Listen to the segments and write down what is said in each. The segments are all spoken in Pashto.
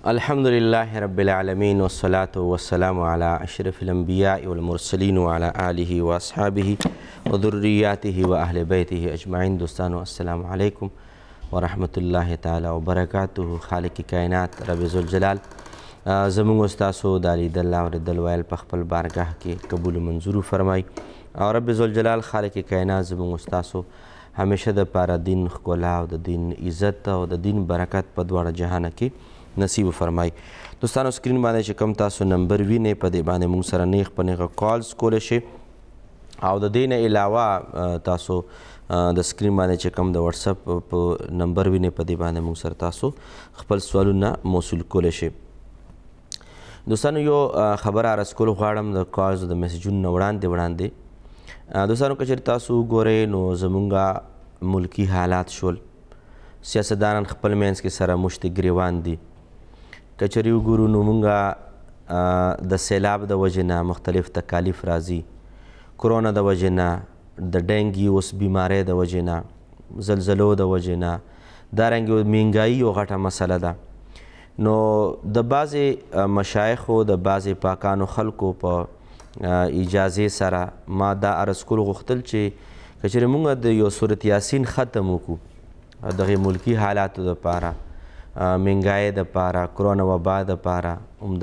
الحمد لله رب العالمين والصلاة والسلام على أشرف الأنبياء والمرسلين وعلى آله وأصحابه وذرياته وأهل بيته أجمعين. دوستانو السلام عليكم ورحمة الله تعالى وبركاته. خالق کائنات رب ذوالجلال زموږ استاسو د لیدل اورېدل ویل په خپل بارګاه کې قبول منظور فرمای او رب ذوالجلال خالق کائنات زموږ استاسو همیشه د پاره دین ښکلا او د دین عزت او د دین برکت په دواړه جهانه کې نصیب فرمای. دوستانو سکرین باندې چې کوم تاسو نمبر وینئ په دې باندې موږ سره نیغ په نیغه کالز کولی شئ او د دې نه علاوه تاسو د سکرین باندې چې کوم د واتساپ په نمبر وینئ په دې باندې موږ سره تاسو خپل سوالونه موصول کولی شئ. دوستانو یو خبره عرض کول غواړم د کالز د میسیجونو نه وړاندې دوستانو که چېرې تاسو وګورئ نو زمونږ ملکي حالات شول، سیاستدانان خپل منځ کې سره مشتې ګریوان دي. که چېرې وګورو نو مونږ د سیلاب د وجې نه مختلف تکالیف راځي، کرونا د وجې نه، د ډینګي اوس بیمارۍ د وجې نه، زلزلو د وجې نه، دارنګې مهنګایي یو غټه مسله ده. نو د بعضې مشایخو د بعضې پاکانو خلکو په اجازې سره ما دا عرض کول غوښتل چې که چېرې مونږ د یو صورت یاسین ختم وکړو دغې ملکي حالاتو دپاره، مهنګایۍ دپاره، کرونا وبا دپاره،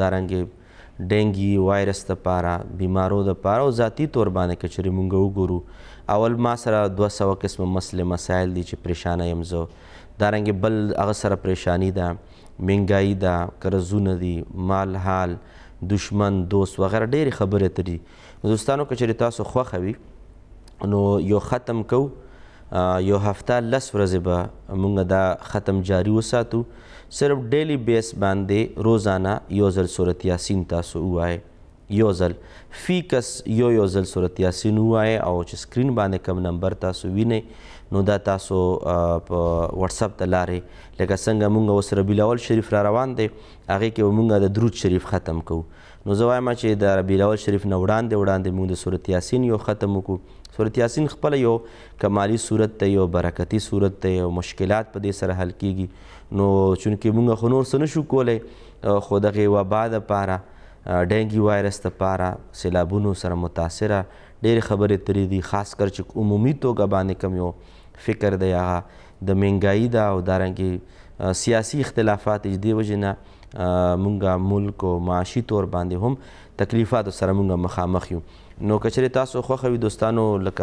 همدارنګې ډینګي وایرس دپاره، بیمارو دپاره او ذاتي طور باندې که چېرې مونږ وګورو اول ما سره 200 قسمه مسلې مسایل دي چې پریشانه یم زه، دارنګې بل هغه سره پریشانی ده، مهنګایي ده، قرضونه دي، مال حال، دشمن دوست وغیره ډېرې خبرې ته دي. دوستانو که چېرې تاسو خوښه وي نو یو ختم کوو، یو هفته 10 ورځې به مونږ دا ختم جاري وساتو. صرف ډیلی بیس باندې روزانه یو ځل صورت یاسین تاسو ووایئ، یو ځل فی کس یو ځل صورت یاسین ووایئ او چې سکرین باندې کوم نمبر تاسو وینئ نو دا تاسو په واتساپ د لارې لکه څنګه مونږ اوس ربیع الاول شریف را روان دی هغې کې به مونږ د درود شریف ختم کوو. نو زه وایم چې د ربیع الاول شریف نه وړاندې مونږ د صورت یاسین یو ختم وکړو. صورت یاسین خپله یو کمالي صورت دی، یو برکتي صورت دی، یو مشکلات په دې سره حل کیږي. نو چونکې مونږ خو نور څه نشو کولی خو دغې وبا دپاره، ډینګي وایرس دپاره، سیلابونو سره متاثره ډېرې خبرې ترې دي، خاص کر چې عمومي توګه باندې کوم یو فکر دی هغه د مهنګایي ده او دارنګې سیاسي اختلافات چې دې وجې نه مونږ ملک او معاشي طور باندې هم تکلیفاتو سره مونږ مخامخ یو. نو که چېرې تاسو خوښه وي دوستانو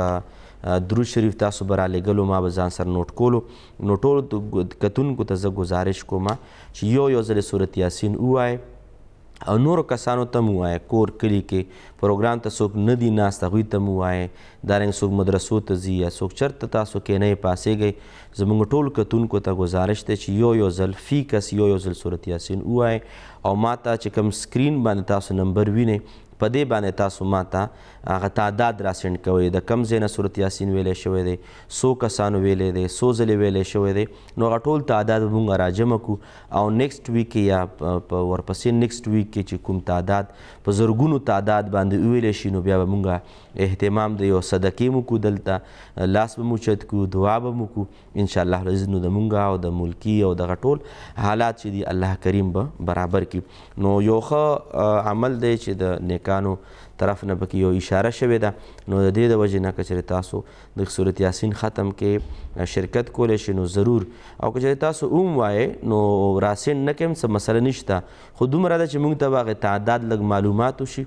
لکه درود شریف تاسو به رالیږلو ما به ځان سره نوټ کولو. نو ټولو کتونکو ته زه ګزارش کوم چې یو ځل صورت یاسین ووایئ او نورو کسانو ته م ووایئ، کور کلي کې پروګرام ته څوک نه دي ناست هغوی ته م ووایئ، دارنګې څوک مدرسو ته ځي یا څوک چېرته تاسو کینئ پاسېږئ، زموږ ټولو کتونکو ته ګزارش دی چې یو ځل فی کس یو ځل صورت یاسین ووایئ او ما ته چې کوم سکرین باندې تاسو نمبر وینئ په دې باندې تاسو ما ته هغه تعداد را سینډ کوئ، د کم ځای نه صورت یاسین ویلی شوی دی، څو کسانو ویلی دی، څو ځلې ویلی شوی دی. نو هغه ټول تعداد به مونږ راجمع کړو او نیکسټ ویک کې یا ورپسې نیکسټ ویک کې چې کوم تعداد په زرګونو تعداد باندې وویلی شي نو بیا به مونږ اهتمام د یو صدقې مو کړو، دلته لاس به مو چت کړو، دعا به مو کړو انشاءالله العزیز. نو د مونږ او د ملکي او دغه ټول حالات چې دي الله کریم به برابر کړي. نو یو ښه عمل دی چې د نیکانو طرف نه پکې یو اشاره شوې ده. نو د دې د وجې نه که چېرې تاسو د صورت یاسین ختم کې شرکت کولی شئ نو ضرور، او که چېرې تاسو اوم وایئ نو راسینډ نه کړم څه مسله نشته، خو دومره ده چې موږ ته به هغې تعداد لږ معلومات وشي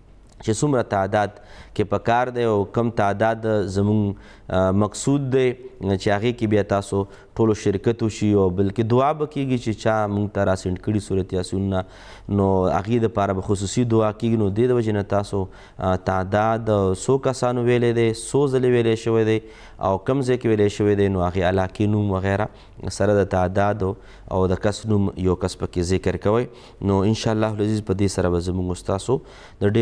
چې څومره تعداد کې پکار دی او کم تعداد زموږ مقصود دی چې هغې کې بیا تاسو ټولو شرکت وشي او بلکې دعا به کېږي چې چا موږ ته راسینډ کړي صورت یاسینونه نو هغې دپاره به خصوصي دعا کېږي. نو دې د وجې نه تاسو تعداد څو کسانو ویلی دی، څو ځلې ویلی شوی دی او کم ځای کې ویلی شوی دی نو هغې علاقې نوم وغیره سره د تعداد او د کس نوم یو کس پکې ذکر کوئ. نو انشاءالله العزیز په دې سره به زموږ ستاسو د ډېرو مسلې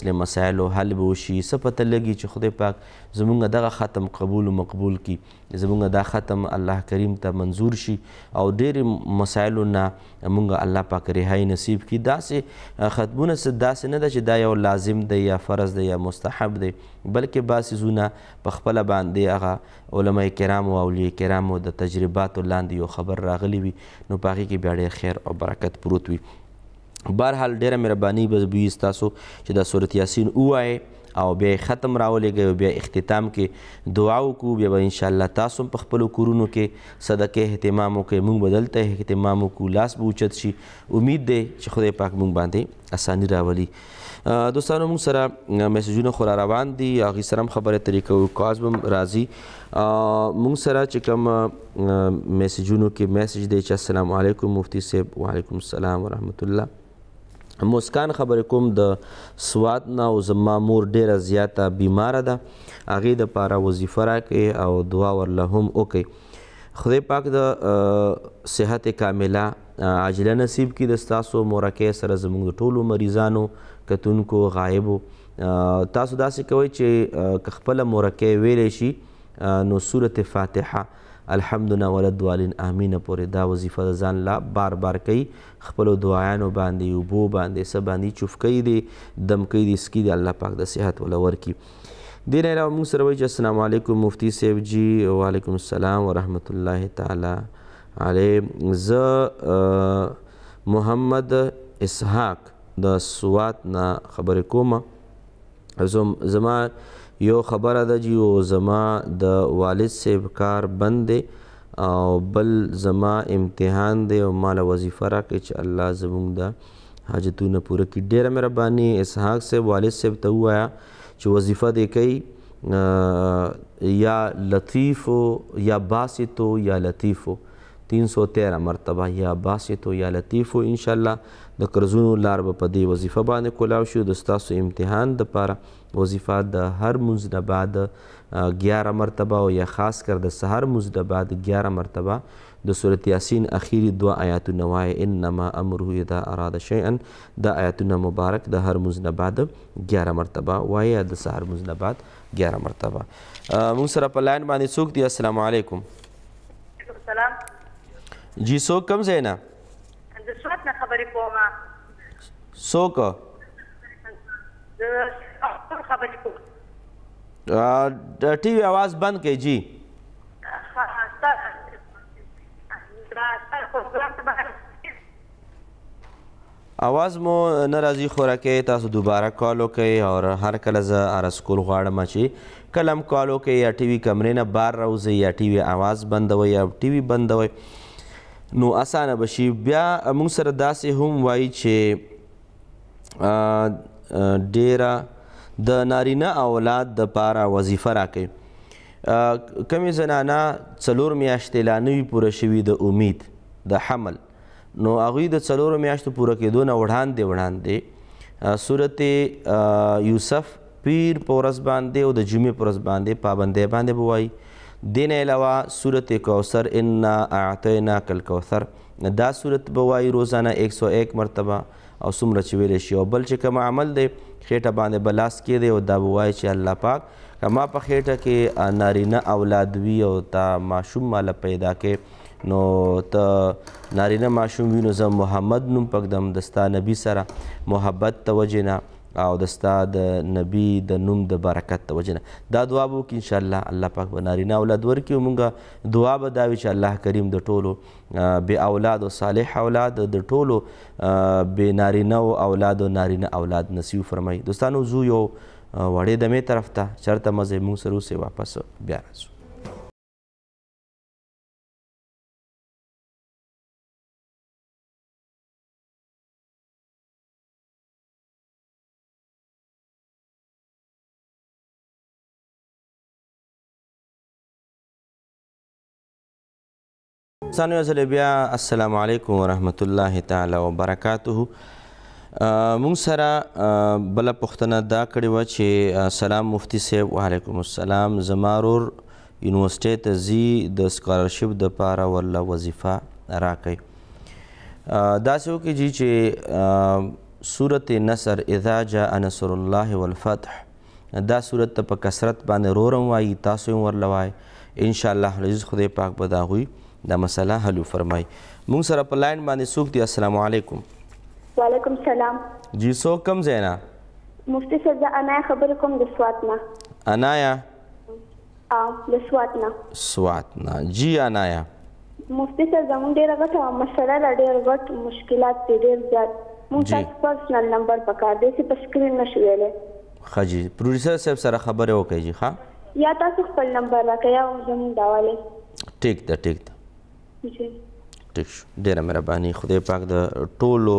مسلې مسایلو حل به وشي څه پته لګي چې خدای پاک زمونږ دغه ختم قبول و مقبول کړي زمونږ دا ختم الله کریم ته منظور شي او ډېرې مسایلو نه مونږ الله پاک رهایي نصیب کړي. داسې ختمونه داسې نه ده چې دا یو لازم دی یا فرض دی یا مستحب دی بلکې بعض څیزونه په خپله باندې هغه علما کرامو او اولیاء کرامو د تجرباتو لاندې یو خبر راغلی وي نو په هغې کې بیا ډېر خیر او برکت پروت وي. بهرحال ډېره مهرباني به وي ستاسو چې دا صورت یاسین ووایئ او بیا یې ختم راولېږئ او بیا اختتام کې دعا وکړو بیا به انشاءالله تاسو هم په خپلو کورونو کې صدقې اهتمام وکړئ موږ به دلته اهتمام وکړو لاس به اوچت شي امید دی چې خدای پاک موږ باندې اساني راولي. دوستانو موږ سره میسیجونه خو را روان دي هغې سره هم خبرې اترې کوو کاز به هم راځي. موږ سره چې کوم میسیجونو کې میسیج دی چې السلام علیکم مفتی صاحب وعلیکم السلام ورحمت الله. مسکان خبرې کوم د سوات نه او زما مور ډیره زیاته بیماره ده هغې دپاره وظیفه راکړئ او دعا ورله هم وکړئ. خدای پاک د صحت کامله عاجله نصیب کړي د ستاسو مورکۍ سره زموږ د ټولو مریضانو کتونکو غایبو. تاسو داسې کوئ چې که خپله مورکۍ ویلی شي نو سورت فاتحه الحمدنا وللدوالین آمین پورې دا وظیفه د ځان لا بار بار کوي خپلو دعایانو باندې اوبو باندې څه باندې چوفکۍ دی دمکۍ دی سکي دی الله پاک د صحت وله ورکړي. دې نه علاوه موږ سره وایي چې السلام علیکم مفتی صاحب جی وعلیکم السلام ورحمت الله تعالی علیه. زه محمد اسحاق د سوات نه خبرې کومه زما یو خبره ده جی او زما د والد صاحب کار بند دی او بل زما امتحان دی او ماله وظیفه راکړئ چې الله زموږ د حاجتونه پوره کړي. ډېره مهرباني اسحاق صاحب والد صاحب ته ووایه چې وظیفه دې کوي یا لطیفو یا باسطو یا لطیفو 313 مرتبه یا باسطو یا لطیفو انشاءالله د قرضونو لار به په دې وظیفه باندې کولاو شي. د ستاسو امتحان دپاره وظیفه د هر مونځ نه بعد 11 مرتبه او یا خاص کر د سحر مونځ نه بعد 11 مرتبه د سورت یاسین اخیری 2 آیاتونه وایي انما امره اذا اراد شیئا. دا آیاتونه مبارک د هر مونځ نه بعد 11 مرتبه وایي یا د سحر مونځ نه بعد 11 مرتبه. مونږ سره په لاین باندې څوک دی؟ السلام علیکم. السلام جی څوک کوم ځای نه؟ د سوات نه خبرې کومه. څوک؟ خبرې کوم. ټي وي आवाज بند کړئ جی. आवाज مو نه راځي خوراکۍ تاسو دوباره کال وکئ او هر کله زه عرض کول غواړم چې کله هم کال وکئ یا ټي وي کمرې نه بار راوځئ یا ټي وي आवाज بندوئ یا ټي وي بندوئ نو اسانه به شي. بیا موږ سره داسې هم وایي چې ډیره د نارینه اولاد دپاره وظیفه راکوي. کمې زنانه 4 میاشتې لا نه وي پوره شوي د امید د حمل نو هغوی د 4 میاشتو پوره کېدو نه وړاندې صورت یوسف پیر په ورځ باندې او د جمعې په ورځ باندې پابندۍ باندې به وایي. دې نه علاوه صورت کوثر انا اعطیناک الکوثر دا صورت به وایي روزانه 101 مرتبه او څومره چې ویلی شي. او بل چې کوم عمل دی خیټه باندې به لاس کېدی او دا به وایي چې الله پاک که ما په خیټه کې نارینه اولاد وي او تا ماشوم ماله پیدا کې نو ته نارینه ماشوم وي نو زه محمد نوم پږدم د ستا نبي سره محبت ته وجې نه او د ستا د نبي د نوم د برکت ته وجې نه. دا دعا به وکړي انشاءالله الله پاک به نارینه اولاد ورکړي او مونږ دعا به دا وي چې الله کریم د ټولو بې اولاد او صالح اولاد د ټولو بې نارینه او اولاد او نارینه اولاد نصیب فرمایي. دوستانو زو یو وړې دمې طرف ته چېرته مزه مونږ سره اوسئ واپس بیا راځو. دوستانو یو ځل بیا السلام علیکم ورحمت الله تعالی وبرکاته. مونږ سره بله پوښتنه دا کړې وه چې سلام مفتی صاحب وعلیکم السلام زما ورور یونیورسټۍ ته ځي د سکالرشپ دپاره ورله وظیفه راکوي. داسې وکړي جي چې سورت نصر اذا جاء نصر الله والفتح دا سورت ته په کثرت باندې رورم وایي تاسو هم ورله وایي انشاءالله العزیز خدای پاک به د هغوی دا مسله حل فرمایي. موږ سره په لاین باندې څوک دی؟ السلام علیکم. وعلیکم السلام. جی څوک کوم ځای نه؟ مفتی صاحب زه انایا خبرې کوم د سوات نه. انایا؟ د سوات نه. سوات نه. جی انایا. مفتی صاحب زموږ ډېره غټه مسله ده، ډېر غټ مشکلات دي ډېر زیات. موږ تاسو پرسنل نمبر پکار دی چې په سکرین نشو ویلی. ښه جي پروډیوسر صاحب سره خبرې وکړئ جي. ښه یا تاسو خپل نمبر راکړئ یا زموږ داوالی. ټیک ده ټیک ده جی ټیک شو. ډېره مهرباني. خدای پاک د ټولو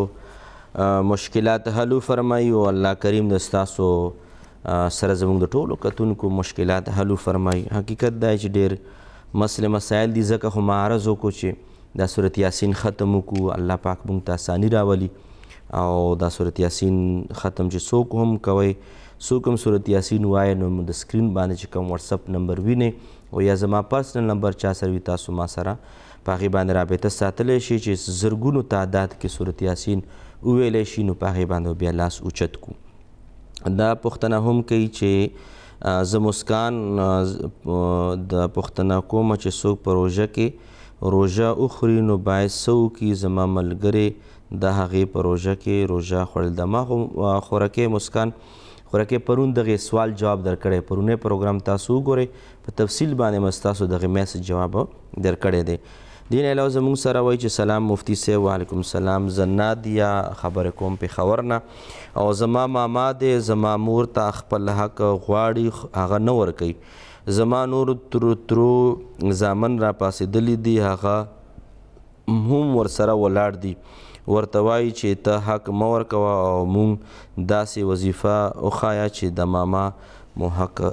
مشکلات حل فرمایي او الله کریم د ستاسو سره زموږ د ټولو کتونکو مشکلات حل فرمایي. حقیقت دا چې ډېر مسلې مسایل دي ځکه خو ما عرض وکړو چې دا صورت یاسین ختم وکړو الله پاک موږ ته اساني راولي او دا صورت یاسین ختم چې څوک هم کوئ څوک هم صورت یاسین وایي نو د سکرین باندې چې کوم واتساپ نمبر وینئ او یا زما پرسنل نمبر چا سره وي تاسو ما سره په هغې باندې رابطه ساتلی شي چې زرګونو تعداد کې صورت یاسین وویلی شي نو په هغې باندې بیا لاس اوچت کړو. دا پوښتنه هم کوي چې زه مسکان د پوښتنه کومه چې څوک په روژه کې روژه وخوري نو باید څه وکړي؟ زما ملګرې د هغې په روژه کې روژه خوړل ده. ما خو خورکې مسکان خورکې پرون دغې سوال جواب درکړی، پرونی پروګرام تاسو وګورئ په تفصیل باندې مې ستاسو دغې میسج جواب درکړی دی. دې نه علاوه زموږ سره وایي چې سلام مفتی صاحب. وعلیکم السلام. زه نادیه خبرې کوم پېښور نه او زما ماما دی زما مور ته خپل حق غواړي هغه نه ورکوي. زما نور ترو زامن را پاسېدلي دي هغه هم ورسره ولاړ دي ورته وایي چې ته حق مه ورکوه او مونږ داسې وظیفه وښایه چې د ماما مو حق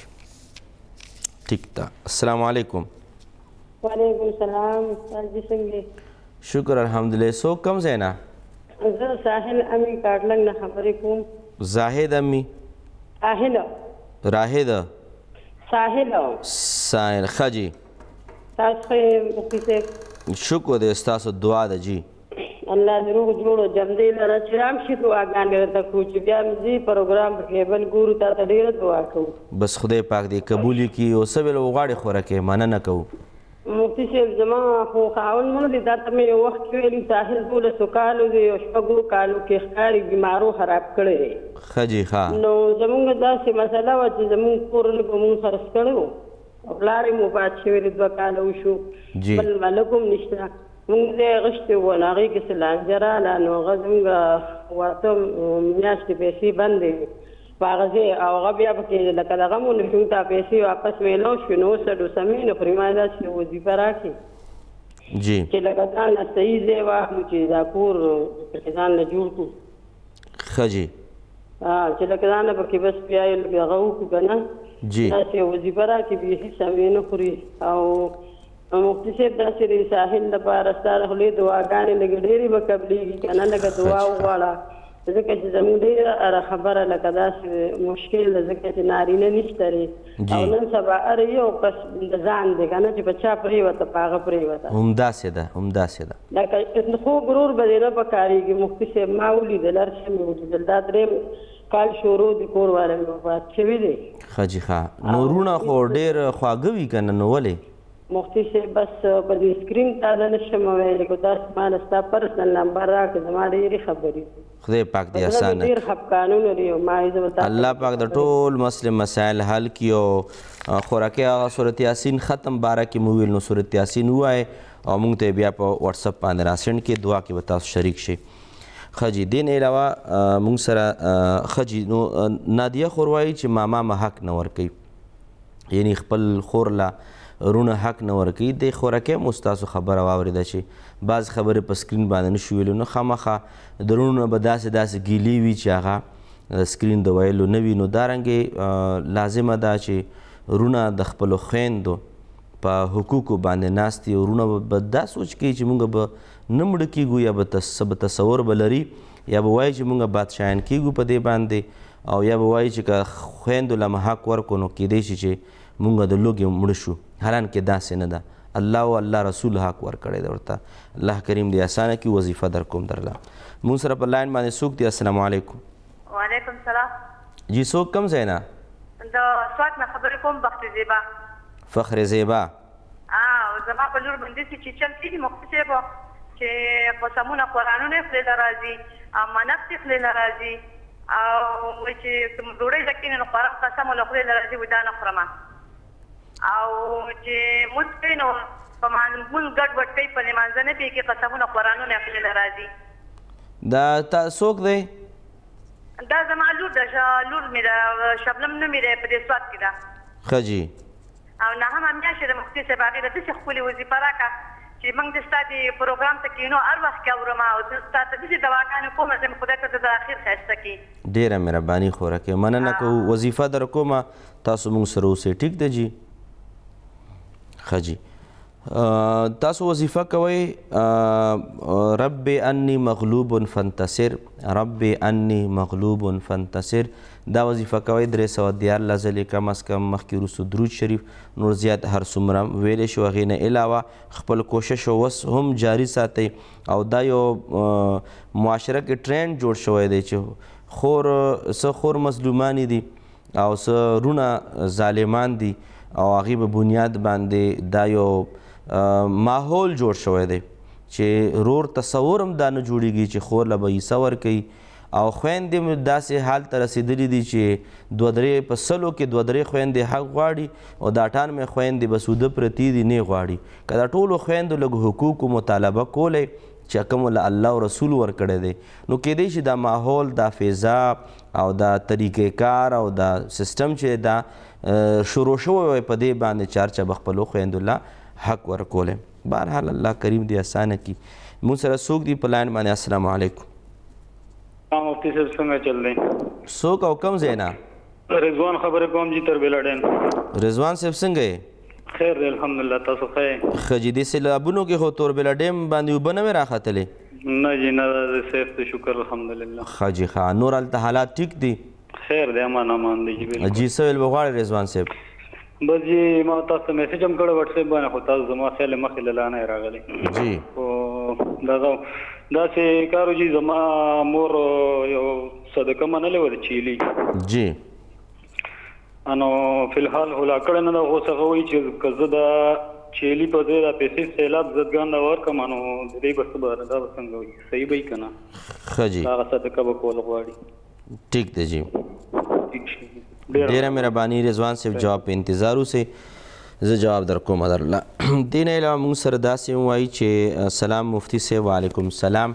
راکړي. ټیک ده. السلام علیکم. وعلیکم السلام. استاد جی څنګه؟ شکر الحمدلله. څوک کوم ځای نه؟ زه ساحل امی کاټلنګ نه خبرې کوم. زاهد امی؟ ساحل. راهد؟ ساحل. ساحل. ښه جي. تاسو ښه مفتی صاحب؟ شکر دی ستاسو دعا ده جي. الله دې روغ جوړ جمدې لره چې رام شي دعاګانې درته کړو چې بیا مې ځي پروګرام په کیبل ګورو تا ته ډېره دعا کوو. بس خدای پاک دې قبول یې کړي او څه ویل وغواړې خوراکې مننه کوو. مفتی صاحب زما خو خاوند مړ دی دا ته مې یو وخت کې ویلي ساحل 12 کالو دی او شپږو کالو کې ښکاري بیمارو خراب کړی دی. ښه جي ښه. نو زمونږ داسې مسله وه چې زمونږ کور لږ مونږ خرڅ کړی و او پلار یې مفات شوی دی 2 کاله وشو بل ملک هم نشته. مونږ ځای غشتې وو نو هغې کې څه لانجه راغله نو هغه زمونږ واته میاشتې پیسې بندې په هغه ځای او هغه بیا پکې لکه دغه مو نشو ته پیسې واپس میلاو شو نو اوس ډوسمې نو خوري ما داسې وظیفه راکړي جی چې لکه ځان نه صحیح ځای واخلو چې دا کور پکې ځان نه جوړ کړو. ښه جي. چې لکه ځان نه پکې بس بیا یې لږ هغه وکړو که نه جی داسې وظیفه راکړي بیخي سمې نه خوري. او مفتی صاحب داسې د ساحل لپاره ستا د خولې دعاګانې لږ ډېرې به قبلېږي که نه لږه دعا وغواړه ځکه چې زموږ ډېره خبره لکه داسې مشکل ده ځکه چې نارینه نشته دی او نن سبا هر یو کس د ځان دی که نه چې په چا پرېوته په هغه پرېوته همداسې ده همداسې ده لکه خوب ورور به دې نه پکارېږي. مفتی صاحب ما ولیدل هر څه مې ولیدل دا درېیم کال شروع د کور والا مې وفات شوي دی. ښه جي ښه. نو وروڼه خو ډېر خواږه وي که نه نو ولې؟ مفتی صاحب بس په دې سکرین تا ته نشم ویلی خو تاسو ماله ستا پرسنل نمبر راکړه زما ډېرې خبرې خدای پاک دې اسانه ډېر خفقانونه دي او ما الله پاک د ټول مسلې مسایل حل کړي او خوراکې هغه صورت یاسین ختم باره کې مو ویل نو صورت یاسین ووایئ او موږ ته بیا په واتساپ باندې راسینډ کړي دعا کې به تاسو شریک شئ. ښه جي. دې نه علاوه موږ سره ښه جي نو نادیه خور وایي چې ماما مه حق نه ورکوي یعنی خپل خور له رونه حق نه ورکوي. د خوراکۍ مو ستاسو خبره واورېده چې بعض خبرې په سکرین باندې نشو ویلو نو خامخا د رونو به داسې ګیلې وي چې هغه سکرین د ویلو نه وي نو دارنګې لازمه ده چې رونه د خپلو خویندو په حقوقو باندې ناست دي او رونه به دا سوچ کوي چې موږ به نه مړه کیږو یا به تصور به لري یا به وایي چې موږ بادشاهان کیږو په دې باندې او یا به وایي چې که خویندو له حق ورکو نو کیدی شي چې مونږ د لوږې مړه شو حالانکې داسې نه ده. الله او الله رسول حق ورکړی دی ورته الله کریم دې اسانه کړي وظیفه در کوم درله مونږ سره په لاین باندې څوک دی السلام علیکم وعلیکم السلام جی څوک کم ځای نه د سوات نه خبرې کوم بختي زیبا فخر زیبا زما په لور باندې چې چل کېږي مفتي صاحب چې قسمونه قرآنونه خولې ته راځي امانت یې خولې ته راځي او چې ډوډۍ ته کښېني نو قرآن قسم له خولې ته راځي وایي دا نه خورم او چې مونځ کوي نو په مونځ ګډ وډ کوي په لمانځه نه پوهېږي قسمونه قرآنونه یې خولې ته راځي دا څوک دی دا زما لور ده لور مې ده شبنم نومې دی په دې سوات کې ده ښه جی او نهمه میاشت د مفتي صاحب هغې ته داسې ښکلې وظیفه راکړه چې موږ د ستا د پروګرام ته کښېنو هر وخت کې اورم او زه ستا ته داسې دواګانې کوم چې خدای ته د اخر ښایسته کړي ډېره مهرباني خوره کوي مننه کوو وظیفه در کومه تاسو موږ سره اوسئ ټیک ده جی ښه جی تاسو وظیفه کوئ رب انی مغلوب فانتصر رب انی مغلوب فانتصر دا وظیفه کوئ 314 ځلې کم از کم مخکې وروسته درود شریف نور زیات هر څومره ویلی شو هغې نه علاوه خپل کوشش اوس هم جاري ساتئ او دا یو معاشره کې ټرینډ جوړ شوی دی چې څه خور مظلومانې دي او څه رونه ظالمان دي او هغې په بنیاد باندې دا یو ماحول جوړ شوی دی چې رور تصور هم دا نه جوړیږي چې خور له به عیسه ورکوي او خویندې م داسې حال ته رسېدلي دي چې په سلو کې 2-3 خویندې حق غواړي او دا 98 خویندې به سوده پرتې دي نه غواړي که دا ټولو خویندو لږ حقوقو مطالبه کولی چې کوم له الله او رسول ورکړی دی نو کیدای شي دا ماحول دا فضا او دا طریقې کار او دا سیستم چې دا شروع شوی وی په دې باندې چارچا به خپلو خویندو له حق ورکولی بهرحال الله کریم دې اسانه کړي مونږ سره څوک دي په لاین باندې السلام علیکم مفتي صاحب څنګه چل دی څوک او کم ځای نه رضوان خبرې کوم جي تر بېلاډین رضوان صاحب څنګه یې خیر دی الحمدلله تاسو ښه یې ښه جي دې سیلابونو کې خو توربېله ډیم باندې اوبه نه وې راختلې نه جي نه سیف دی شکر الحمدلله ښه جي ښه نور هلته حالات ټیک دي خیر دی امان دی جي جي څه ویل به غواړئ رضوان صاحب بس جی ما تاسو ته میسج هم کړی وټس اپ باندې خو تاسو زما خیال مخکې له لانه راغلی جی خو داسې کارو جي زما مور یو صدقه منلې وه د چیلي جی نو فلحال خو لا کړی نه ده خو څه وایي چې که زه د چیلي په ځای دا پیسې سیلاب زدګان ته ورکړم نو د دې به څه به دا به څنګه وي صحیح به وي که نه ښه جی هغه صدقه به کول غواړي ټیک دی جی ټیک شي ډیره مهرباني رضوان صاحب جواب په انتظار اوسئ زه جواب در کوم درله دې نه علاوه موږ سره داسې ووایي چې سلام مفتي صاحب وعلیکم السلام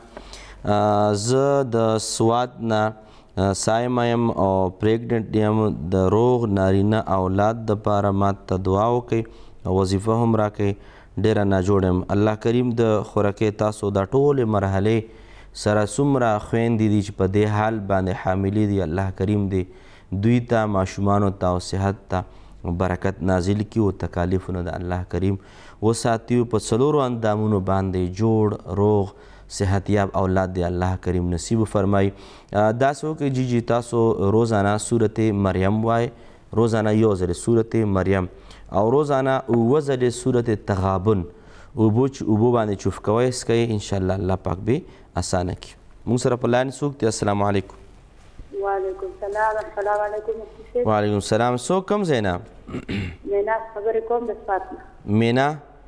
زه د سوات نه سایم یم او پریګننټ یم د روغ نارینه اولاد دپاره ماته دعا وکئ او وظیفه هم راکئ ډیره ناجوړ یم الله کریم د خوراکۍ تاسو دا ټولې مرحلې سره څومره خویندې دي چې په دې حال باندې حاملې دي الله کریم دی دوی ته ماشومانو ته او صحت ته برکت نازل کړي او تکالیفونه د الله کریم وساتي په څلورو اندامونو باندې جوړ روغ صحتیاب اولاد دی الله کریم نصیب فرمایي داسې وکړئ جی تاسو روزانه صورت مریم وای روزانه یو ځلې صورت مریم او روزانه 9 ځلې صورت تغابن اوبو باندې چوف کوئ اسکئ انشاءالله الله پاک به اسانه کړي موږ سره په لاین څوک دی السلام علیکم وعلیکم السلام السلام علیکم مفتي صاحب وعلیکم السلام څوک کم ځای نه مهناز خبرې کوم د سوات نه مینا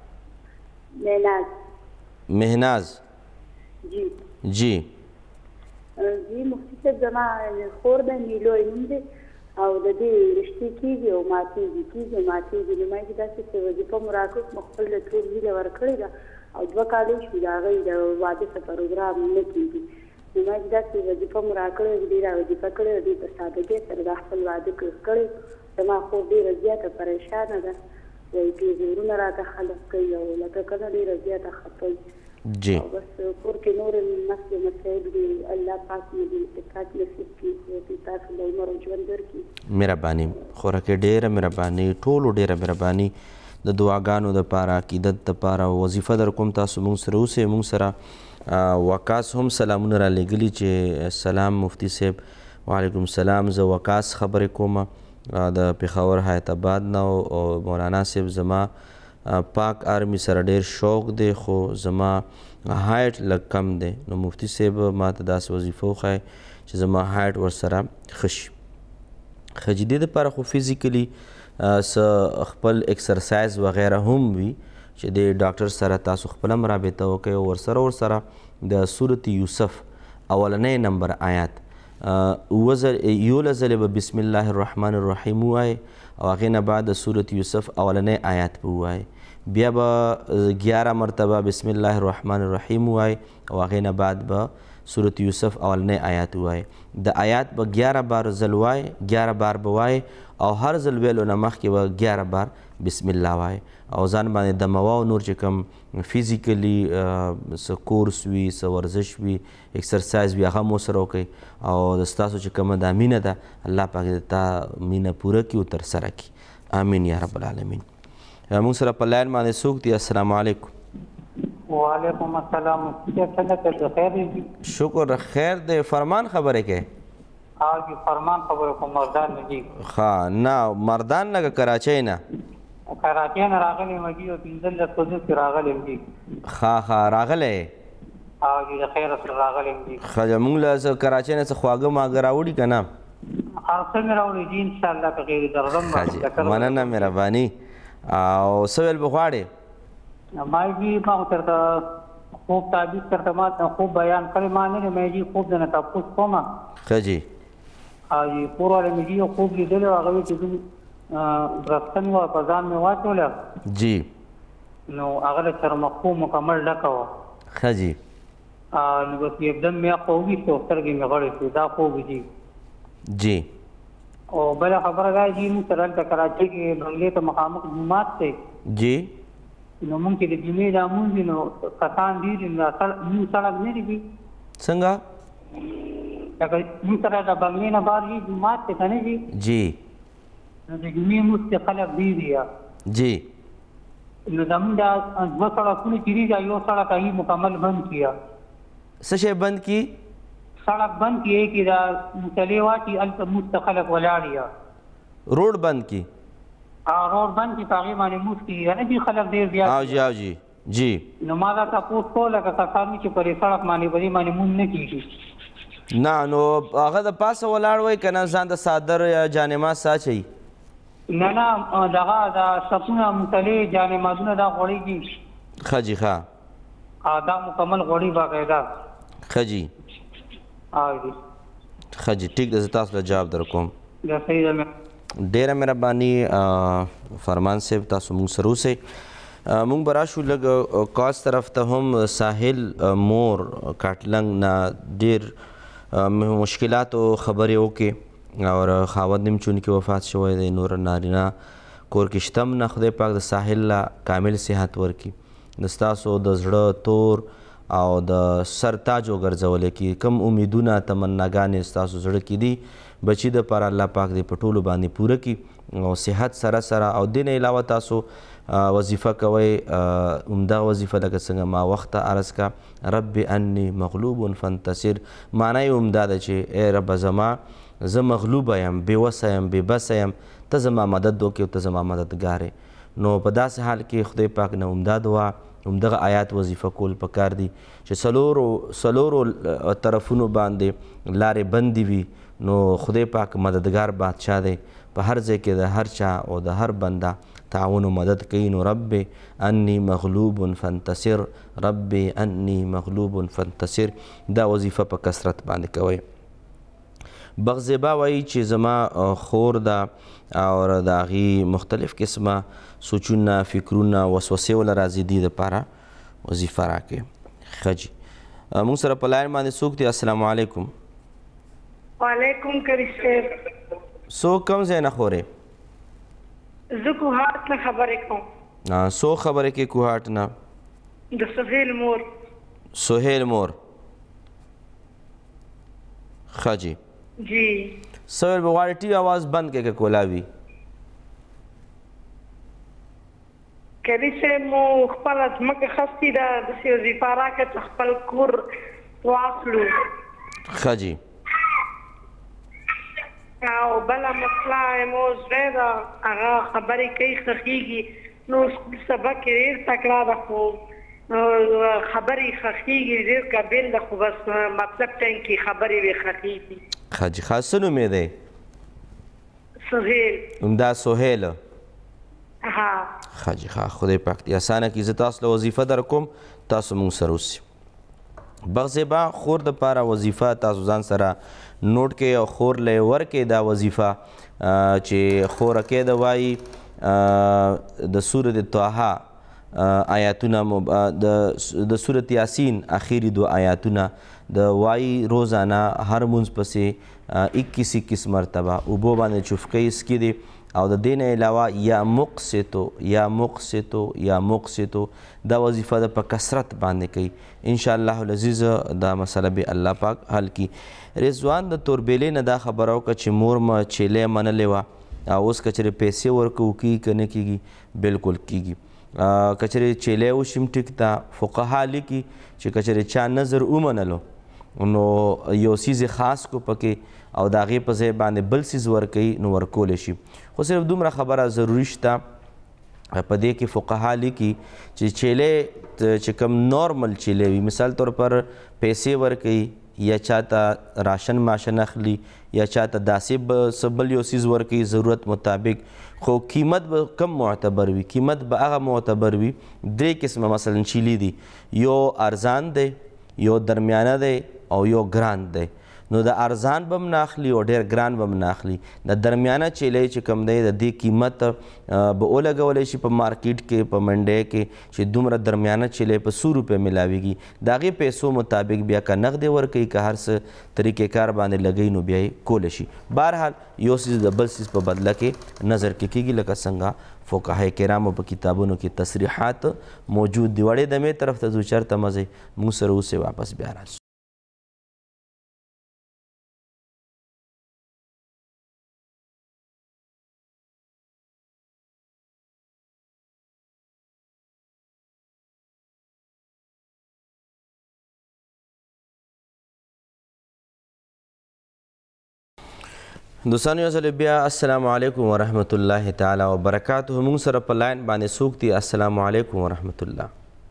مهناز جی جی مفتي صاحب زما خور ده نیلو یې نوم دی او د دې رشتې کېږي او ماتېږي نو ما چې داسې څه وظیفه مو راکړو مو خپل د ټول هیله ورکړې ده او 2 کالې شوي د هغې د واده څه پروګرام نه کېږي نو ما چې داسې وظیفه مو راکړې ډېره وظیفه کړې ده ډېر په سادګۍ سره دا خپل واده کړی زما خور ډېره زیاته پریشانه ده وایي چې زورونه راته خلق کوي او لکه کله ډېره زیاته خفه وي جی بس کور کې نور مسایل دي الله پاک مې دې اتفاق نصیب کړي او تاسو له عمر او ژوند درکړي مهرباني خوراکې ډېره مهرباني ټولو ډېره مهرباني د دعاګانو دپاره عقیدت دپاره وظیفه در کوم تاسو موږ سره اوسئ موږ سره وقاص هم سلامونه را لېږلي چې سلام مفتي صاحب وعلیکم السلام زه وقاص خبرې کوم د پېښور حیات آباد نه او مولانا صاحب زما پاک آرمی سره ډېر شوق دی خو زما هایټ لږ کم دی نو مفتي صاحب ما ته داسې وظیفه وښایي چې زما هایټ ورسره ښه شي. ښه چې دې دپاره خو فزیکلي څه خپل اکسرسایز وغیره هم وي چې د ډاکټر سره تاسو خپله هم رابطه وکړئ او ورسره د سورت یوسف اولنی نمبر آیات 11 ځلې به بسم الله الرحمن الرحیم ووایئ او هغې نه بعد د سورت یوسف اولنی آیات به ووایئ. بیا به 11 مرتبه بسم الله الرحمن الرحیم ووایئ او هغې نه بعد به سورت یوسف اولنی آیات ووایئ. د آیات به 11 بار ځل وایئ، 11 بار به وایئ او هر ځل ویلو نه مخکې به 11 بار بسم الله وایئ او ځان باندې دموه او نور چې کوم فزیکلی څه کورس وي، څه ورزش وي، اکسرسایز وي، هغه هم ورسره وکړئ او د ستاسو چې کومه دا مینه ده الله پاک د تا مینه پوره کړي او ترسره کړي. آمین یا رب العالمین. موږ سره په لاین باندې څوک دي؟ السلام علیکم. وعلیکم السلام. شکر خیر دی. فرمان خبرې کوي؟ جی فرمان خبرې کوم. مردان نه دي؟ ښه نه مردان نه که کراچۍ نه؟ کراچۍ نه راغلی یم جي او 15 ورځې کې راغلی یم جي. ښه راغلی یې؟ جی د خیره سره راغلی یم جي. ښه موږ له کراچۍ نه څه خواږه ماږه راوړي که نه؟ هر څه مې راوړي جي انشاءالله که غیر درځم. مننه مهرباني. او څه ویل به غواړې؟ ما جي ما خو درته خوب تعبیر درته ما خوب بیان کړی ما نه دی جي خوب نه تپوس کوم. ښه جي. جي کور والا مې جي خوب لیدلی و هغه چې برسن و په ځان مې واچوله جي نو هغه له چرمخو مکمل ډکه وه. ښه جي. نو بس یکدم مې هغه وویستې او سترګې مې غړې شوې دا خوب جي. جي. او بله خبره دا جي موږ سره هلته کراچۍ کې بنګلې ته مخامخ جومات دی. جي. نو موږ چې د جمعې دا مونځ وي نو کسان ډېر دي نو سړک نه دی. څنګه؟ لکه موږ سره د بنګلې نه بهر جي جومات دی که نه جي؟ جي. نو د جمعې مونځ کې خلک ډېر دي. جي. نو زموږ دا 2 سړکونه چې دي دا یو سړک هغې مکمل بند کړي. څه شی بند کړي؟ سړک بند کړي چې دا مسلې واچي هلته مونځ ته خلک ولاړ یا روډ بند کړي؟ روډ بند کړي په هغې باندې مونځ کېږي که نه جي خلک ډېر زیات جي. جي. نو ما دا تپوس کوله که کسان وي چې په دې سړک باندې په دې باندې مونځ نه کېږي. نه نو هغه د پاسه ولاړ وای که نه ځان د څادر یا جانماز ساچوي؟ نه دغه دا سپونه مسلې جانمازونه دا غوړي دي. ښه جي. ښه دا مکمل غوړي باقاعده. ښه جي. ښه جي ټیک ده زه تاسو له جواب در کوم. ډېره مهرباني فرمان صاحب تاسو موږ سره اوسئ. موږ به راشو لږ کاز طرف ته هم ساحل مور کاټلنګ نه ډېر مشکلاتو خبرې وکړې او خاوند هم چونکې وفات شوی دی نور نارینه کور کې شته هم نه خدای پاک د ساحل له کامل صحت ورکړي د ستاسو د زړه تور او د سر تاج وګرځولی کړي کوم امیدونه تمناګانې ستاسو زړه کې دي بچي دپاره الله پاک دې په ټولو باندې پوره کړي او صحت سره او دې نه علاوه تاسو وظیفه کوئ عمده وظیفه لکه څنګه ما وخته عرض کا رب انی مغلوب فانتصر معنی یې عمده ده چې ای رب زما زه مغلوبه یم بېوسه یم بېبسه یم ته زما مدد وکړې او ته زما مددګار یې نو په داسې حال کې خدای پاک نه عمده دعا همدغه آیات وظیفه کول پکار دي چې څلورو طرفونو باندې لارې بندې وي نو خدای پاک مددګار بادشاه دی په هر ځای کې د هر چا او د هر بنده تعاون و مدد کوي نو رب انی مغلوب فانتصر رب انی مغلوب فانتصر دا وظیفه په کثرت باندې کوئ. بغزیبا وایي چې زما خور ده او د هغې مختلف قسمه سوچونه فکرونه وسوسې وله راځي دې دپاره وظیفه راکړئ. ښه جي موږ سره په لاین باندې څوک دی؟ السلام علیکم. وعلیکم کریم صاحب. څوک کوم ځای نه خورې؟ زه کوهاټ نه خبرې کوم. څوک خبرې کوي کوهاټ نه؟ د سهیل مور. سهیل مور. ښه جي. جی سویل به غواړي ټي آواز بند کړئ که کولاوي. کریم صاحب مو خپله ځمکه خستې ده داسې وظیفه راکړه چې خپل کور واخلو. ښه جي. او بله مسله مو زړی ده هغه خبرې کوي ښخېږي نو سبق یې ډېر تکړه ده خو خبرې ښخېږي ډېر قابل ده خو بس مطلب ټایم کې خبرې وې ښخېږي. حاجي خان څه نوم یې دی؟ سهیل. همدا سهیل. ها حاجي خان خدای پاک دې اسانه کړي. زه تاسو له وظیفه در کوم تاسو موږ سره اوسئ. بغزیبا خور د پاره وظیفه تاسو ځان سره نوٹ کې او خور له ورکې دا وظیفه چې خورکې د وایي د سورۃ طه آیاتونه د سورۃ یاسین اخیری دو آیاتونه د وایي روزانه هر مونځ پسې 21 مرتبه اوبو باندې چوفکۍ اسکي دي او د دې نه علاوه یا مقسطو دا وظیفه د په کثرت باندې کوي. انشاءالله العزیز دا مسله به الله پاک حل کړي. رضوان د توربیلې نه دا خبره وکړه چې مور م چیلې منلې وه او اوس که چېرې پیسې ورکوو کېږي که نه کېږي؟ بالکل کېږي. که چېرې چیلې وشیم ټیک ده. فقها لیکي چې که چېرې چا نظر ومنلو نو یو څیز خاص کو پکې او د هغې په ځای باندې بل څیز ورکوي نو ورکولی شي. خو صرف دومره خبره ضروري شته په دې کې فقها لیکي چې چیلې چې کوم نارمل چیلې وي مثال طور پر پیسې ورکوي یا چاته راشن ماشن اخلي یا چاته داسې بل یو څیز ورکوي ضرورت مطابق خو قیمت به کم معتبر وي. قیمت به هغه معتبر وي. درې قسمه مثلا چیلې دي یو ارزان دی یو درمیانه دی او یو ګران دی. نو د ارزان به هم نه اخلي او ډېر ګران به هم نه اخلي. د درمیانه چیلې چې کوم دی د دې قیمت به ولګولی شي په مارکیټ کې په منډۍ کې چې دومره درمیانه چیلې په 100 روپۍ میلاویږي. د هغې پیسو مطابق بیا که نغدې ورکوي که هر څه طریقې کار باندې لګوي نو بیا یې کولی شي. بهرحال یو څیز د بل څیز په بدله کې نظر کې کېږي لکه څنګه فقهای کرامو په کتابونو کې تصریحات موجود دي. وړې دمې طرف ته ځو چېرته مزئ موږ سره اوسئ واپس بیا راځو. دوستانو یو ځل بیا السلام علیکم ورحمت الله تعالی وبرکاتہ. موږ سره په لاین باندې څوک دي؟ السلام علیکم ورحمت الله.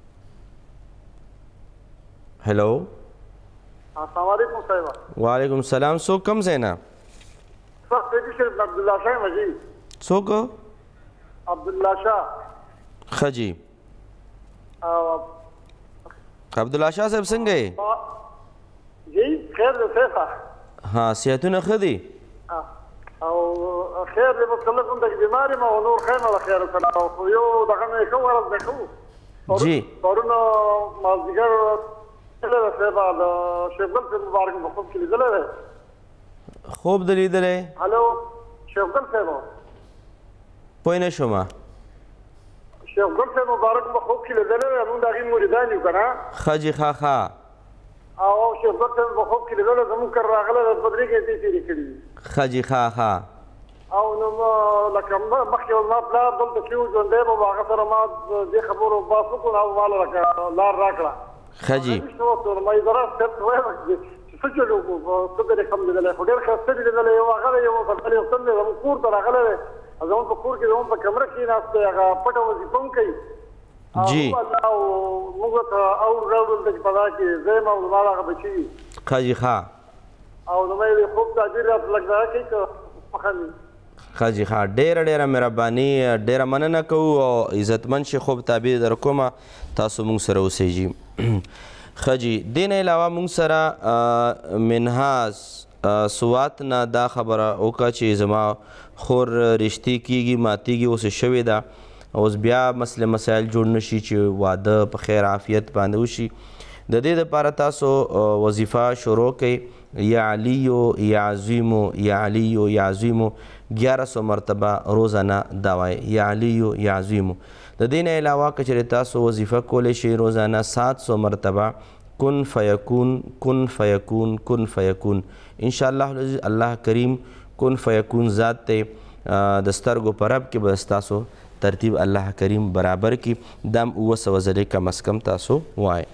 هلو السلام علیکم صاحب. وعلیکم السلام. څوک کوم ځای نه؟ عبدالله شاه مجید. څوک؟ عبدالله شاه. ښه جي. عبدالله شاه صاحب څنګه یې؟ جی خیر دی صحیح. ها صحتونه ښه دي؟ او خیر دی بس کله کوم دغه بیمار یم او نور خیر نه خیر وکړه خو یو دغه نه کوم ورځ نه کوم. جی پرونه مازدیګر کله صاحب د شیخ ګل صاحب مبارک په خوب کې لیدلی دی. خوب دې لیدلی؟ هلو شیخ ګل صاحب پوه نه شوم. شیخ ګل صاحب مبارک په خوب کې لیدلی دی. موږ د هغې مریدان یو که نه. ښه جي ښه ښه. او شیخ ګل صاحب په خوب کې لیدلی زموږ کره راغلی دی 2 ګنټې تېرې کړي دي. ښه جي ښه ښه. او نو لکه مخکې ما پلار دلته کې و ژوندی به هغه سره ما دې خبرو باس وکړو او ما لکه لار راکړه. ښه جي. ما یې ذرا صرف وایم چې څه چل وکړو څه طریقه هم لیدلی خو ډېر ښایسته دي لیدلی. یو هغه دی یو سلطل یو ستن دی زموږ کور ته راغلی دی. زموږ په کور کې زموږ په کمره کې ناست دی هغه پټه وظیفه هم کوي. جی او موږ ته اور راوړل دی چې په دا کې زه یم او زما هغه بچي دي. ښه جي ښه. او نو ما یې خوب تعبیر راته لږ دغه کوي که مخني. ښه جي ښه. ډېره مهرباني ډېره مننه کوو او عزتمن شي خوب تعبیر در کومه تاسو موږ سره اوسئ جي. ښه جي. دې نه علاوه موږ سره منهاز سوات نه دا خبره وکړه چې زما خور رشتې کېږي ماتېږي اوس شوې ده اوس بیا مسایل جوړ نه شي چې واده په خیر عافیت باندې وشي. د دې دپاره تاسو وظیفه شروع کړئ یا علیو یا عظیمو یا علیو یا عظیمو 1100 مرتبه روزانه دا وایئ یا علیو یا عظیمو. د دې نه علاوه که چېرې تاسو وظیفه کولی شئ روزانه 700 مرتبه کن فیکون کن فیکون کن فیکون. انشاءالله الله کریم کن فیکون ذات دی د سترګو په رب کې به ستاسو ترتیب الله کریم برابر کی. دم 900 ځلې کم از کم تاسو وایئ.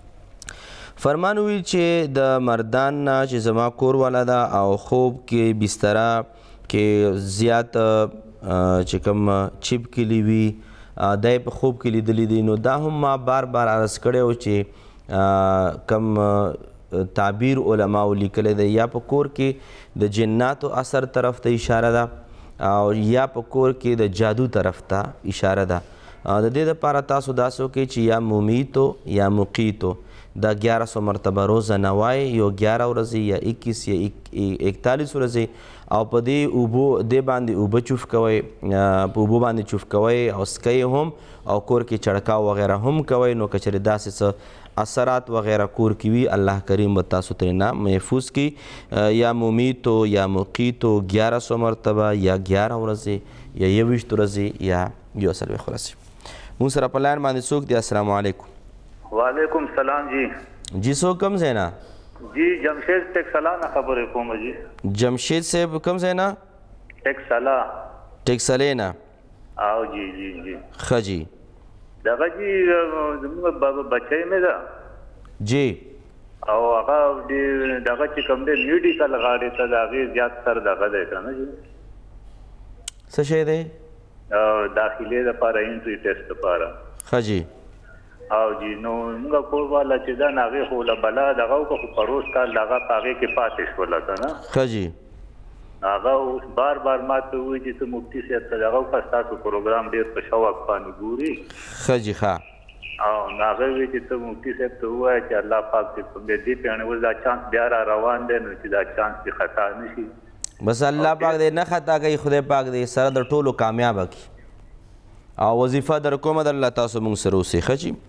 فرمان ویل چې د مردان نه چې زما کور والا ده او خوب کې بستره کې زیات چې کوم چپکلي وي دا یې په خوب کې لیدلی دی. نو دا هم ما بار بار عرض کړی و چې کم تعبیر علماو لیکلی دی یا په کور کې د جناتو اثر طرف ته اشاره ده او یا په کور کې د جادو طرف ته اشاره ده. د دې دپاره تاسو داسې وکړئ چې یا ممیتو یا مقیتو دا 1100 مرتبه روزانه وایي، یو 11 ورځې یا 21 یا 41 ورځې، او په دې باندې اوبه چوف کوئ، په اوبو باندې چوف کوئ او سکئ هم، او کور کې چړکاو وغیره هم کوئ. نو که چېرې داسې څه اثرات وغیره کور کې وي الله کریم به تاسو ترېنه محفوظ کړي. یا ممیتو یا مقیتو 1100 مرتبه یا 11 ورځې یا 21 ورځې یا 40 ورځې. مونږ سره په لاین باندې څوک دی؟ السلام علیکم. وعلیکم السلام جی. جی څوک کوم ځای نه؟ جی جمشید ټیکسلا نه خبرې کوم جی. جمشید صاحب کوم ځای نه؟ ټیکسلا. ټیکسلې نه؟ او جی جی جی. ښه جی. دغه جی زموږ بچی مې ده جی، او هغه دغه چې کوم دی میډیکل غاړې ته د هغې زیات سر دغه دی که نه جی، څه شی دی؟ داخلې دپاره انټري ټیسټ دپاره. ښه جی. او جی نو موږ کور والا چې ده نو هغې خو له بلا دغه وکړه، خو په روز کال دغه په هغې کې پاتې شوله که نه. ښه جی. هغه اوس بار بار ما ته ووایي چې ته مفتي صاحب ته دغه وکړه، ستاسو پروګرام ډېر په شوق باندې ګوري. ښه جی. ښه. او نو هغه وایي چې ته مفتي صاحب ته ووایه چې الله پاک دې کوم دې پېښې اوس دا چانس بیا را روان دی، نو چې دا چانس دې خطا نه شي. بس الله پاک دې نه خطا کوي، خدای پاک دې سره د ټولو کامیابه کړي. او وظیفه در کومه د الله تاسو مونږ سره اوسئ. ښه جي.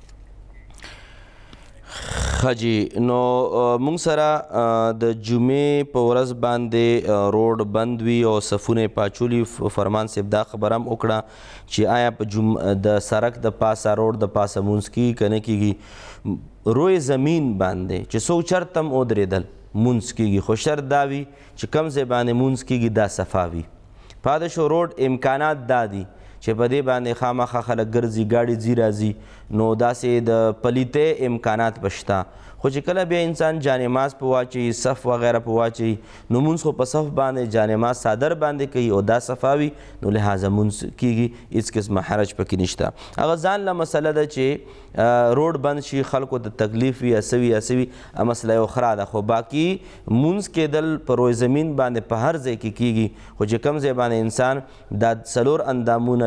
ښه جي. نو مونږ سره د جمعې په ورځ باندې روډ بند وي او صفونه یې پاچولي. فرمان صاحب دا خبره هم وکړه چې آیا د سړک د پاسه روډ د پاسه مونځ کېږي که نه کېږي. روی زمین باندې چې څوک چرته هم ودرېدل مونځ کېږي، خو شرط دا وي چې کوم ځای باندې مونځ کېږي دا صفا وي. پاتې شو روډ امکانات دا دي چې په دې باندې خامخا خلک ګرځي، ګاډي ځي راځي، نو داسې د پلیتۍ امکانات به شته. خو چې کله بیا انسان جانماز په واچوي، صف وغیره په واچوي، نو مونځ خو په صف باندې جانماز صادر باندې کوي او دا صفا وي، نو لحاظه مونځ کېږي، هېڅ قسمه حرج پکې نشته. هغه ځان له مسله ده چې روډ بند شي، خلکو ته تکلیف وي، هڅه وي، هڅه وي، مسله یې اخرا ده. خو باقي مونځ کېدل په روی زمین باندې په هر ځای کې کېږي. خو چې کوم ځای باندې انسان دا څلور اندامونه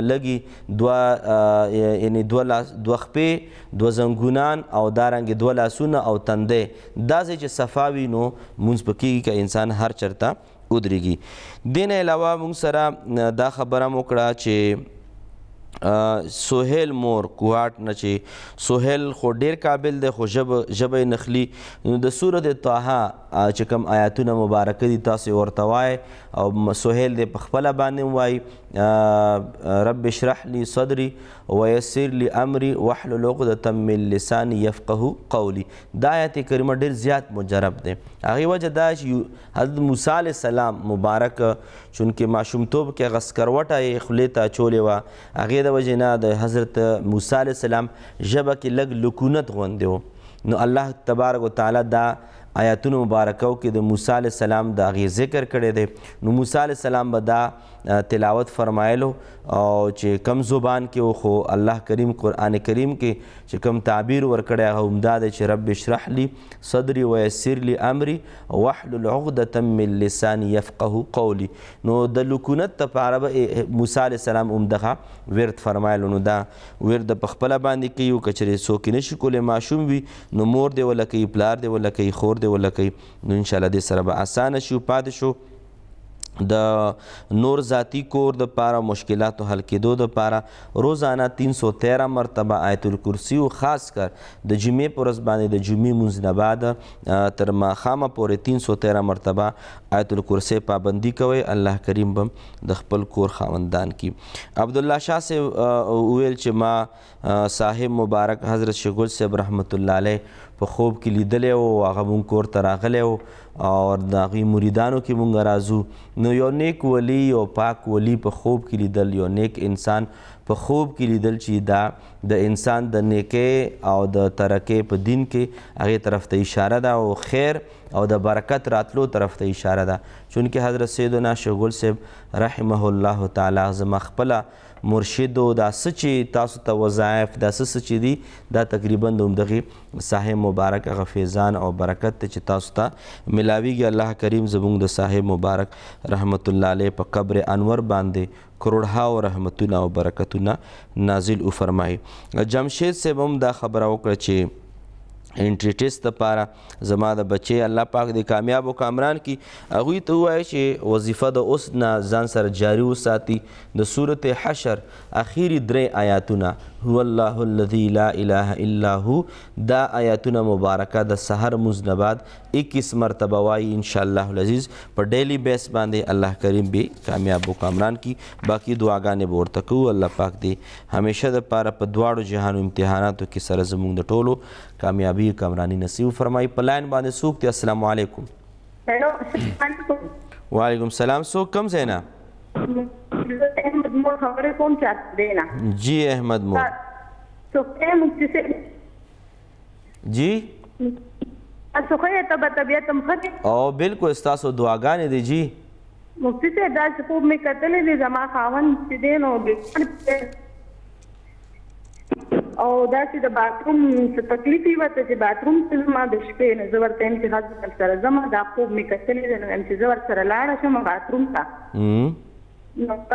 لګي، یعنې دوه خپې، دوه زنګونان او دارنګې دوه لاسونه او تندی، دا ځای چې صفا وي نو مونځ به کېږي که انسان هر چرته ودرېږي. دې نه علاوه مونږ سره دا خبره هم وکړه چې سهیل مور کوهاټ نه، چې سهیل خو ډېر قابل دی خو ژبه یې نخلي. نو د سورت طه چې کوم آیاتونه مبارکه دي تاسو یې ورته وایئ، او سهیل دی په خپله باندې وایي رب اشرح لی صدري ویسر لی امري واحلل عقدة من لساني یفقهوا قولي. دا آیت کریمه ډېر زیات مجرب دی. هغې وجه دا چې حضرت موسی علیه السلام مبارک چونکې ماشومتوب کې هغه سکروټه یې خولې ته اچولې وه، هغې د وجې نه د حضرت موسی علیه السلام ژبه کې لږ لکونت غوندې و. نو الله تبارک وتعالی دا آیاتونو مبارکو کې د موسی علیه السلام د هغې ذکر کړی دی. نو موسی علیه السلام به دا تلاوت فرمایلو، او چې کم زبان کې و، خو الله کریم قرآن کریم کې چې کم تعبیر ورکړی هغه همدا دی چې رب اشرح لی صدري ویسر لی امري واحلل عقدة من لساني یفقهوا قولي. نو د لکونت دپاره به موسی علیه السلام همدغه ورد فرمایلو. نو دا ورد په خپله باندې کوي، که چېرې څوک یې نشي کولی ماشوم وي نو مور دی وله کوي، پلار دی وله کوي، خور دی وله کوي. نو انشاءالله دې سره به اسانه شي. پاتې شو د نور ذاتی کور د پاره مشکلاتو حل کېدو د پاره روزانه 313 مرتبه آیت الکرسی او خاص کر د جمعې پر ورځ باندې د جمعې مونځ نه بعد تر ماښامه پورې 313 مرتبه آیت الکرسی پابندي کوئ. الله کریم بم د خپل کور خاوندان کی. عبدالله شاه صاحب وویل چې ما صاحب مبارک حضرت شیخ صاحب رحمت الله علیه په خوب کې لیدلی و، هغه مونږ کور ته راغلی و او د هغوی مریدانو کې مونږ راځو. نو یو نیک ولی او پاک ولی په خوب کې لیدل، یو نیک انسان په خوب کې لیدل چې دا د انسان د نیکۍ او د ترقۍ په دین کې هغې طرف ته اشاره ده او خیر او د برکت راتلو طرف ته اشاره ده. چونکې حضرت سیدنا شیخ ګل صاحب رحمه الله تعالی زما خپله مرشدو دا څه چې تاسو ته وظایف دا څه چې دي دا تقریبا د همدغې صاحب مبارک هغه فیضان او برکت دی چې تاسو ته ملاویږي. الله کریم زموږ د صاحب مبارک رحمت الله علیه په قبر انور باندې کروڑهاو رحمتونه او برکتونه نازل وفرمایي. جمشید صاحب هم دا خبره وکړه چې انټری ټیسټ دپاره زما د بچې الله پاک د کامیاب و کامران کی. هغوی ته ووایي چې وظیفه د اوس نه ځان سره جاري وساتي د صورت حشر اخیری 3 آیاتونه هو الله الذي لا اله الا هو دا آیاتونه مبارکه د سحر مونځ نه بعد 21 مرتبه وایي انشاءالله العزیز. په ډیلی بیس باندې الله کریم به کامیاب و کامران کی. باقي دعاګانې به ورته کوو. الله پاک دې همیشه دپاره په دواړو جهانو امتحاناتو کې سره زموږ د ټولو کامیابی کامرانی نصیب فرمایي. په لاین باندې څوک دی؟ السلام علیکم. وعلیکم السلام. څوک کم ځای نه؟ احمد مور خبرې کوم چاته دی نه. جی احمد مور. جی طبیعت هم ښه دی او بالکل ستاسو دعاګانې دی. جی مفتي صاحب داسې خوب مې کتلی دی زما خاوند چې دی نو او داسې د باتروم څه تکلیف یې ورته چې باتروم ته زما د شپې نه زه ورته یم چې هسپتال سره ځم دا خوب مې کتلی دی نو یم چې زه ورسره لاړه شم باتروم ته نو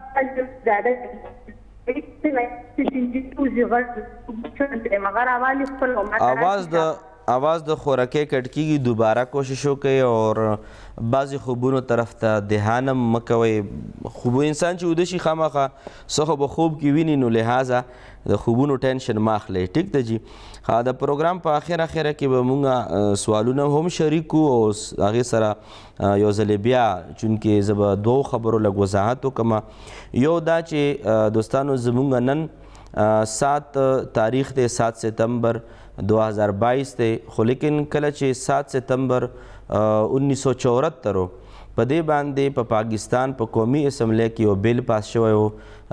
आवाज़ د خوراکۍ کټ کېږي. دوباره کوشش وکړئ اور بعضې خوبونو طرف ته دهان هم مه کوئ. خوب انسان چې وده شي خامخا څه خو به خوب کې ویني نو لحاظه د خوبونو ټینشن مه اخلئ. ټیک ده جی. د پروګرام په اخره کې به مونږ سوالونه هم شریک کړو او هغې سره یو ځلې بیا چونکې زه به 2 خبرو لږ وضاحت وکړم. یو دا چې دوستانو زمونږ نن 7 تاریخ دی 7 ستمبر 2022 دی خو لیکن کله چې 7 ستمبر 1974 په دې باندې په پاکستان په قومي اسمبلی کې یو بیل پاس شوی و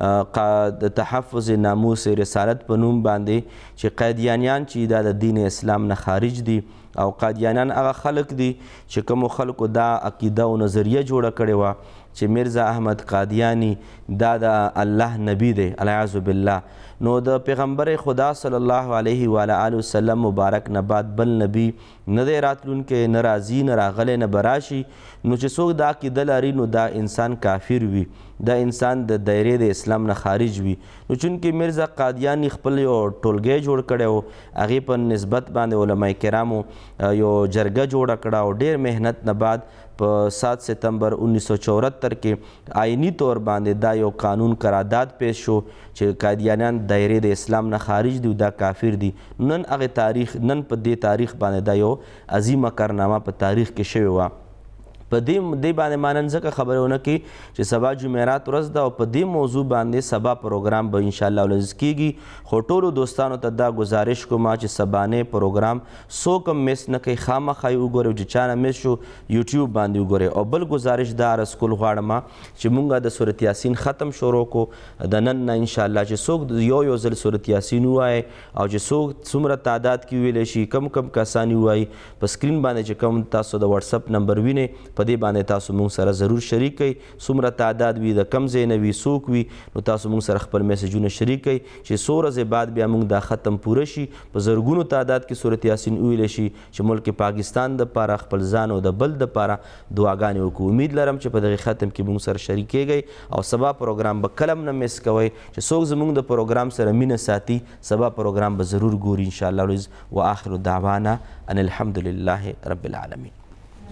د تحفظ ناموس رسالت په نوم باندې چې قادیانیان چې دا د دین اسلام نه خارج دي او قادیانیان هغه خلق دي چې کومو خلکو دا عقیده او نظریه جوړه کړې وه چې مرزا احمد قادیانی دا د الله نبی دی العیاذ بالله. نو د پیغمبر خدا صلی الله علیه و آله وسلم مبارک نه بعد بل نبی نه دی راتلونکی نه راځي نه راغلی نه به راشي. نو چې څوک دا عقیده لري نو دا انسان کافر وي دا انسان د دایرې د اسلام نه خارج وي. نو چونکې مرزا قادیانی خپل یو ټولګی جوړ کړی و هغې په نسبت باندې علما کرامو یو جرګه جوړه کړه او ډېر محنت نه بعد په 7 ستمبر 1974 کې آئینی طور باندې دا یو قانون قرارداد پیش شو چې قادیانیان دایرې د اسلام نه خارج دي دا کافر دي. نن هغه تاریخ نن په دې تاریخ باندې دا یو عظیمه کارنامه په تاریخ کې شوې وه. په دې باندې ما نن ځکه خبرونه کوي چې سبا جمعرات ورځ ده او په دې موضوع باندې سبا پروګرام به انشاءالله العزیز کیږي. خو ټولو دوستانو ته دا گزارش کوم چې سبانې پروګرام څوک هم مس نه کوي خامخا یې وګورئ چې چا نه مس شو یوټیوب باندې وګورئ. او بل گزارش دا عرض کول غواړم چې مونږ د سورت یاسین ختم شروع کو د نن نه انشاءالله چې څوک یو ځل سورت یاسین ووایي او چې څوک څومره تعداد کې ویلی شي کم کسان ووایي په سکرین باندې چې کوم تاسو د واتساپ نمبر وینئ په دې باندې تاسو مونږ سره ضرور شریک کړئ. څومره تعداد وي د کم ځای نه وي څوک وي نو تاسو مونږ سره خپل میسجونه شریک کړئ چې څو ورځې بعد بیا مونږ دا ختم پوره شي په زرګونو تعداد کې سورت یاسین وویلی شي چې ملک پاکستان دپاره خپل ځان او د بل دپاره دعاګانې وکړو. امید لرم چې په دغې ختم کې مونږ سره شریک کیږئ او سبا پروګرام به کله هم نه مس کوئ چې څوک زمونږ د پروګرام سره مینه ساتي سبا پروګرام به ضرور ګوري انشاءالله العزیز. و آخر دعوانا ان الحمد لله رب العالمین.